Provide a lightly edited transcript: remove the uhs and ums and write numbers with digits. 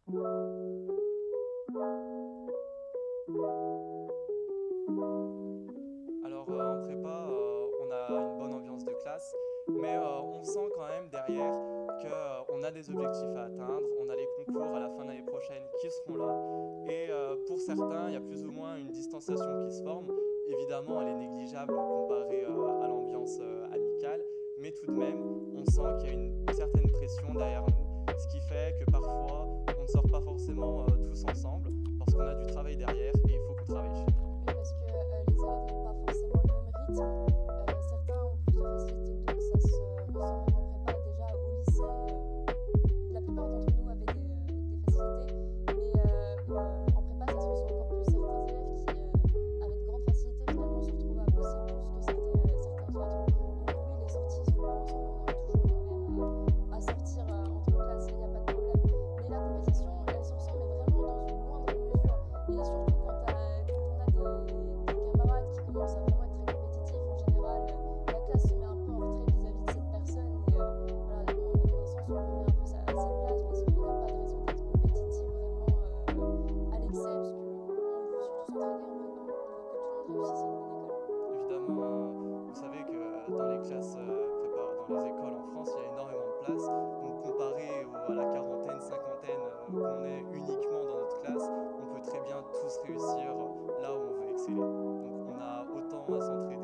Alors en prépa, on a une bonne ambiance de classe, mais on sent quand même derrière qu'on a des objectifs à atteindre, on a les concours à la fin de l'année prochaine qui seront là, et pour certains, il y a plus ou moins une distanciation qui se forme. Évidemment, elle est négligeable comparée à l'ambiance amicale, mais tout de même, on sent qu'il y a une certaine pression derrière nous, ce qui fait que parfois, on ne sort pas forcément tous ensemble, parce qu'on a du travail derrière et il faut qu'on travaille chez nous. Oui, parce que les élèves n'ont pas forcément le même rythme. Certains ont plus de facilité que d'autres. Ça se ressent même en prépa. Déjà au lycée, la plupart d'entre nous avaient des facilités. Mais en prépa, ça se ressent encore plus. Certains élèves qui avaient de grandes facilités finalement se retrouvent à bosser plus que certains autres. Donc oui, les sorties se font pas ensemble. On arrive toujours quand même à sortir entre classes, il n'y a pas de problème. Mais la compétition, elle se ressent mais vraiment dans une moindre mesure. Et surtout quand on a des camarades qui commencent à vraiment être très compétitifs, en général, la classe se met un peu en retrait vis-à-vis de cette personne. Et voilà, dans un sens, on remet un peu sa place parce qu'il n'y a pas de raison d'être compétitif vraiment à l'excès, parce qu'on veut surtout s'entraîner, on veut que tout le monde réussisse à une bonne école. Évidemment, vous savez que dans les classes prépa, dans les écoles en France, il y a énormément de places. Donc comparé à la quarantaine, cinquantaine qu'on est uniquement dans notre classe, on peut très bien tous réussir là où on veut exceller. Donc on a autant à s'entraîner